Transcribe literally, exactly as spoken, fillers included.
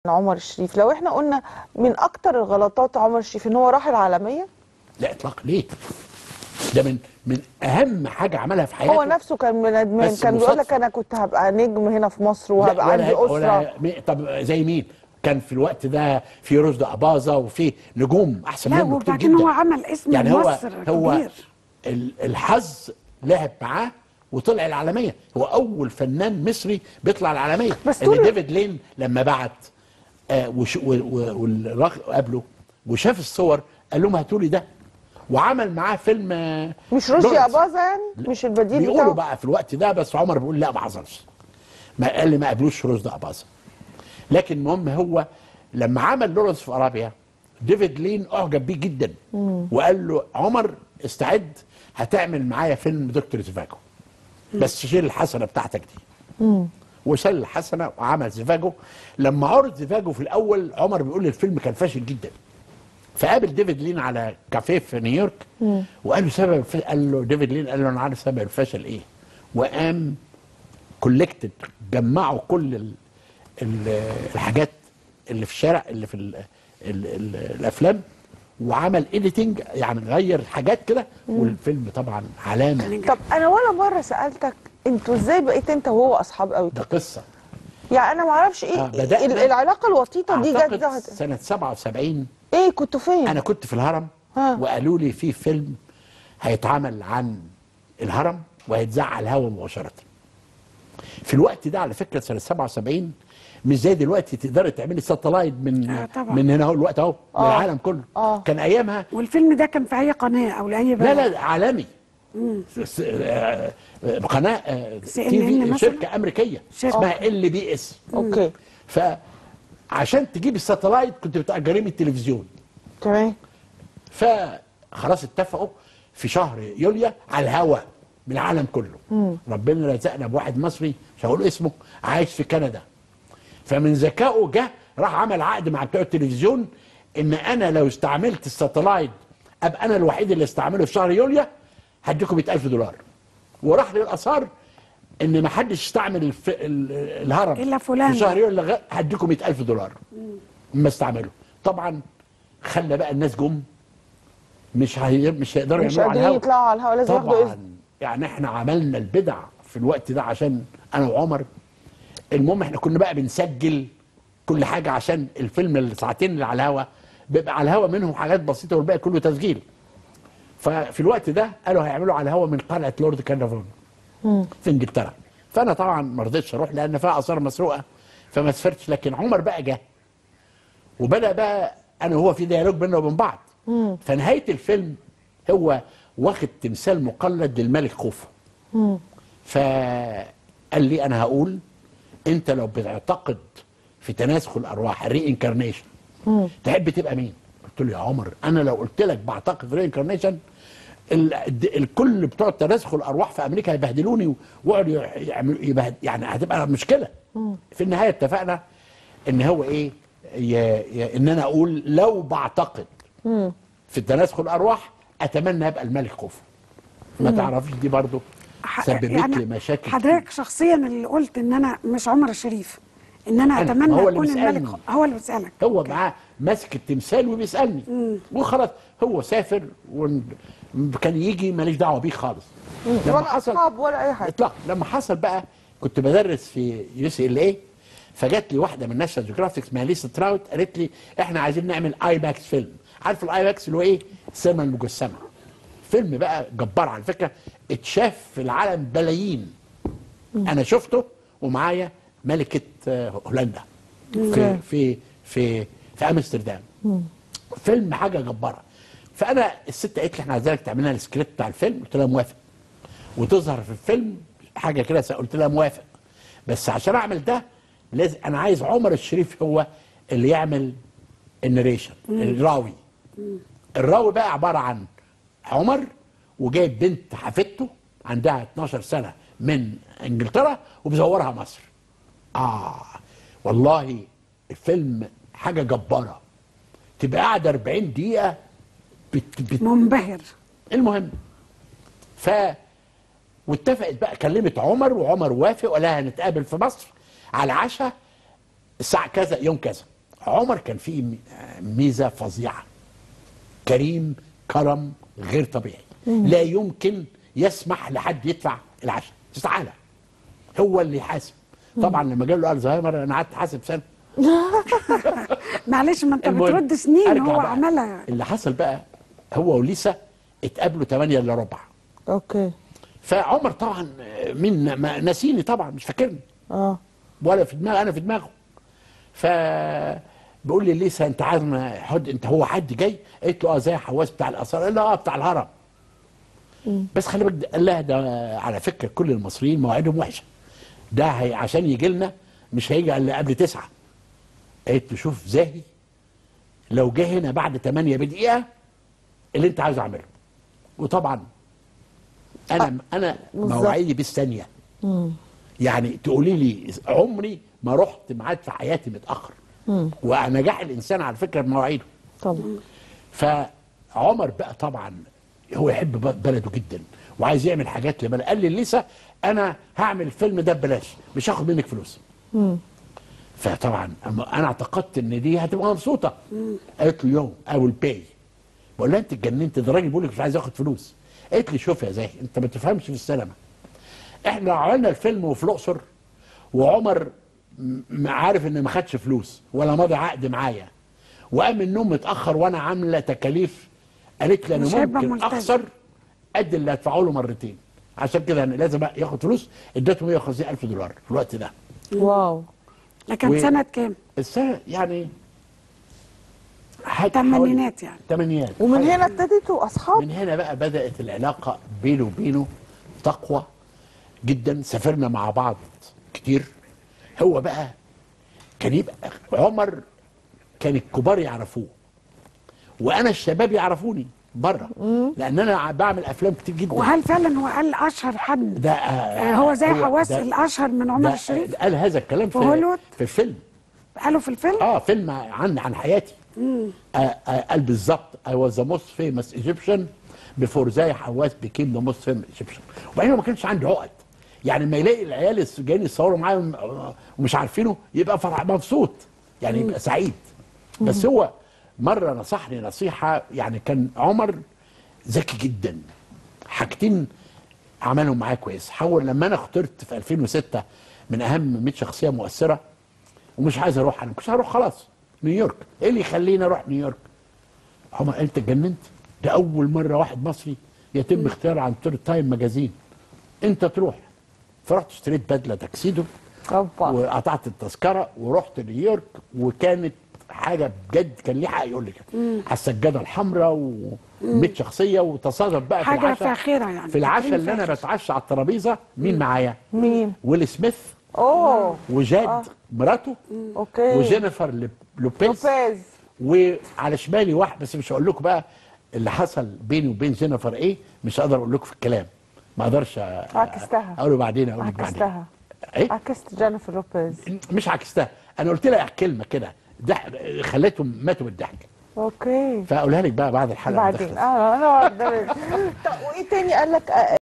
عمر الشريف، لو احنا قلنا من اكتر الغلطات عمر الشريف ان هو راح العالميه. لا اطلاق، ليه؟ ده من من اهم حاجه عملها في حياته. هو نفسه كان ندمان، كان بيقول لك انا كنت هبقى نجم هنا في مصر وهبقى عندي اسره. ولا مي... طب زي مين؟ كان في الوقت ده في رشدي اباظه وفي نجوم احسن منه كتير جدا. لا وبعدين هو عمل اسم يعني مصر هو كبير. هو الحظ لعب معاه وطلع العالميه. هو اول فنان مصري بيطلع العالميه. بس ان ديفيد لين لما بعت آه وش... والراجل قابله وشاف الصور قال لهم هاتوا لي ده، وعمل معاه فيلم. مش رشدي اباظه يعني؟ مش البديل بتاعه؟ بيقولوا بقى في الوقت ده، بس عمر بيقول لا ما حصلش، ما قال لي ما قابلوش رشدي اباظه. لكن المهم هو لما عمل لورنس في ارابيا ديفيد لين اعجب بيه جدا. مم. وقال له عمر استعد، هتعمل معايا فيلم دكتور زيفاجو، بس شيل الحسنه بتاعتك دي. مم. وشال الحسنه وعمل زيفاجو. لما عرض زيفاجو في الاول عمر بيقول لي الفيلم كان فاشل جدا. فقابل ديفيد لين على كافيه في نيويورك. مم. وقال له سبب الفشل، قال له ديفيد لين قال له انا عارف سبب الفشل ايه. وقام كولكتد، جمعوا كل ال ال الحاجات اللي في الشارع اللي في ال ال ال الافلام، وعمل اديتنج، يعني غير حاجات كده، والفيلم طبعا علامه. طب انا ولا مره سالتك انتوا ازاي بقيت انت وهو اصحاب قوي كده؟ ده قصه يعني انا ما اعرفش ايه آه العلاقه الوطيده دي جت ظهرت سنه سبعة وسبعين. ايه كنتوا فين؟ انا كنت في الهرم. ها. وقالوا لي في فيلم هيتعمل عن الهرم وهيتذاع على الهواء مباشره. في الوقت ده على فكره سنه سبعة وسبعين مش زي دلوقتي تقدري تعملي ساتلايت من آه من هنا اهو الوقت اهو من العالم كله. آه. كان ايامها. والفيلم ده كان في اي قناه او لاي بلد؟ لا لا عالمي. مم. قناه تي في، شركه امريكيه اسمها ال بي اس. اوكي. فعشان تجيب الساتلايت كنت بتأجريه من التلفزيون. تمام. فخلاص اتفقوا في شهر يوليو على الهواء من العالم كله. مم. ربنا رزقنا بواحد مصري مش هقول اسمه عايش في كندا. فمن ذكائه جه راح عمل عقد مع بتوع التلفزيون ان انا لو استعملت الساتلايت ابقى انا الوحيد اللي استعمله في شهر يوليو هديكم مئة ألف دولار. وراح للاثار ان ما حدش يستعمل الف... الهرم الا فلان في شهر يوليو هديكم مئة ألف دولار. ما استعمله طبعا. خلى بقى الناس جم مش هي... مش هيقدروا يعملوا على الهواء، يطلعوا على الهواء، لازم ياخدوا اذن. يعني احنا عملنا البدع في الوقت ده عشان انا وعمر. المهم احنا كنا بقى بنسجل كل حاجه عشان الفيلم الساعتين اللي على الهواء بيبقى على الهواء منهم حاجات بسيطه والباقي كله تسجيل. ففي الوقت ده قالوا هيعملوا على الهواء من قلعه لورد كارنارفون في انجلترا. فانا طبعا ما رضيتش اروح لان فيها اثار مسروقه فما سافرتش. لكن عمر بقى جه وبدا بقى انا وهو في ديالوج بيننا وبين بعض. مم. فنهايه الفيلم هو واخد تمثال مقلد للملك خوفو. فقال لي انا هقول انت لو بتعتقد في تناسخ الارواح الري انكارنيشن تحب تبقى مين؟ قلت له يا عمر انا لو قلت لك بعتقد في الري انكارنيشن الكل بتوع تناسخ الارواح في امريكا هيبهدلوني ويقعدوا يعملوا يبهد، يعني هتبقى مشكله. مم. في النهايه اتفقنا ان هو ايه ي... ي... ان انا اقول لو بعتقد مم. في تناسخ الارواح اتمنى ابقى الملك خوفو. ما تعرفيش دي برضو سببت يعني لي مشاكل. حضرتك شخصيا اللي قلت ان انا مش عمر الشريف، ان انا, أنا اتمنى هو اكون الملك. هو اللي بيسالك. هو معاه ماسك التمثال وبيسالني. وخلاص هو سافر وكان يجي ماليش دعوه بيه خالص. لما حصل ولا اي حاجه اطلاق. لما حصل بقى كنت بدرس في يو سي ال اي، فجت لي واحده من ناشونال جيوغرافيك اسمها ليسا تراوت قالت لي احنا عايزين نعمل اي ماكس فيلم. عارف الاي ماكس اللي هو ايه؟ السينما المجسمه. فيلم بقى جبار على فكره، اتشاف في العالم بلايين. مم. انا شفته ومعايا ملكه هولندا في في في في امستردام. فيلم حاجه جباره. فانا الست قالت لي احنا عايزينك تعمل لنا السكريبت بتاع الفيلم. قلت لها موافق. وتظهر في الفيلم حاجه كده. قلت لها موافق، بس عشان اعمل ده لازم انا عايز عمر الشريف هو اللي يعمل النريشن، الراوي. الراوي بقى عباره عن عمر وجايب بنت حفيدته عندها اتناشر سنه من انجلترا وبيزورها مصر. اه والله الفيلم حاجه جباره. تبقى قاعده أربعين دقيقه بت بت منبهر. المهم ف واتفقت بقى، كلمت عمر وعمر وافق وقال لها هنتقابل في مصر على العشاء الساعه كذا يوم كذا. عمر كان فيه ميزه فظيعه، كريم كرم غير طبيعي، لا يمكن يسمح لحد يدفع العشاء، تعالى هو اللي يحاسب. طبعا لما جاله الزهايمر انا قعدت حاسب سنه. معلش ما انت المهم، بترد سنين أرجع هو بقى. عملها. اللي حصل بقى هو وليسا اتقابلوا تمانية الا ربع. اوكي. فعمر طبعا مين ما ناسيني طبعا، مش فاكرني اه ولا في دماغي، انا في دماغه. ف بيقول لي ليسا انت عارف حد انت هو حد جاي؟ قلت له اه زي حواس بتاع الاثار. قال له اه بتاع الهرم. بس خلي بالك، قال لها ده على فكره كل المصريين مواعيدهم وحشه، ده هي عشان يجي لنا مش هيجي الا قبل تسعه. قلت له شوف زاهي لو جه هنا بعد تمانية بدقيقه اللي انت عايز اعمله. وطبعا انا انا مواعيدي بالثانيه. يعني تقولي لي عمري ما رحت ميعاد في حياتي متاخر. ونجاح الانسان على فكره بمواعيده. طبعا. فعمر بقى طبعا هو يحب بلده جدا وعايز يعمل حاجات لبلده. قال لي لسه انا هعمل الفيلم ده ببلاش، مش هاخد منك فلوس. فطبعا انا اعتقدت ان دي هتبقى مبسوطه. قالت له يوم اي ويل باي. بقول لها انت اتجننت، ده راجل بيقول لك مش عايز ياخد فلوس. قالت لي شوف يا زاهي انت ما تفهمش في السينما. احنا عملنا الفيلم وفي الاقصر وعمر عارف ان ما خدش فلوس ولا ماضي عقد معايا، وقام من النوم متاخر وانا عامله تكاليف. قالت لي مش انا هيبقى ممكن ملتزم. اخسر قد اللي هدفعه له مرتين، عشان كده انا لازم ياخد فلوس. اديته مية وخمسين الف دولار في الوقت ده. واو. ده كان و- سنه كام؟ السنه يعني حاجة تمانينات يعني. تمانينات. ومن هنا ابتديتوا اصحاب؟ من هنا بقى بدات العلاقه بينه وبينه تقوى جدا. سافرنا مع بعض كتير. هو بقى كان يبقى عمر كان الكبار يعرفوه وانا الشباب يعرفوني بره، لان انا بعمل افلام كتير جدا. وهل فعلا هو قال اشهر حد؟ ده آه هو زي حواس ده- الاشهر من عمر ده الشريف؟ قال هذا الكلام في في هوليوود؟ في الفيلم. قالوا في الفيلم؟ اه فيلم عن عن حياتي. آه آه قال بالظبط I was the most famous Egyptian before زي حواس became the most famous Egyptian. وبعدين ما كانش عنده عقد، يعني ما يلاقي العيال جايين يتصوروا معاه ومش عارفينه يبقى فرح مبسوط، يعني يبقى سعيد. بس هو مره نصحني نصيحه، يعني كان عمر ذكي جدا. حاجتين عملهم معايا كويس. حول لما انا اخترت في ألفين وستة من اهم مية شخصيه مؤثره ومش عايز اروح، انا مش هروح خلاص نيويورك، ايه اللي يخليني اروح نيويورك؟ عمر قال انت اتجننت، ده اول مره واحد مصري يتم اختياره عن تور تايم ماجازين، انت تروح. فرحت اشتريت بدله تاكسيدو اوبا. وقطعت التذكره ورحت نيويورك، وكانت حاجه بجد كان ليه حق يقول لي كده. على السجاده الحمراء و100 شخصيه، وتصادف بقى في حاجه العشاء فاخره يعني. في العشاء تكريم اللي انا فاخر. بتعشى على الترابيزه مين معايا؟ مين؟ ويل سميث اوه. وجاد آه. مراته اوكي. وجينيفر لوب- لوبيز. لوبيز. وعلى شمالي واحد، بس مش هقول لكم بقى اللي حصل بيني وبين جينيفر ايه، مش هقدر اقول لكم في الكلام، ما اقدرش أ- عكستها. اقوله بعدين، اقول لك بعدين. عكستها. ايه؟ عكست جينيفر لوبيز. مش عكستها، انا قلت لها كلمه كده ضحك خليتهم ماتوا بالضحك، اوكي. فاقولها لك بقى بعد الحلقه. بعدين اه انا طب وايه تاني قال لك؟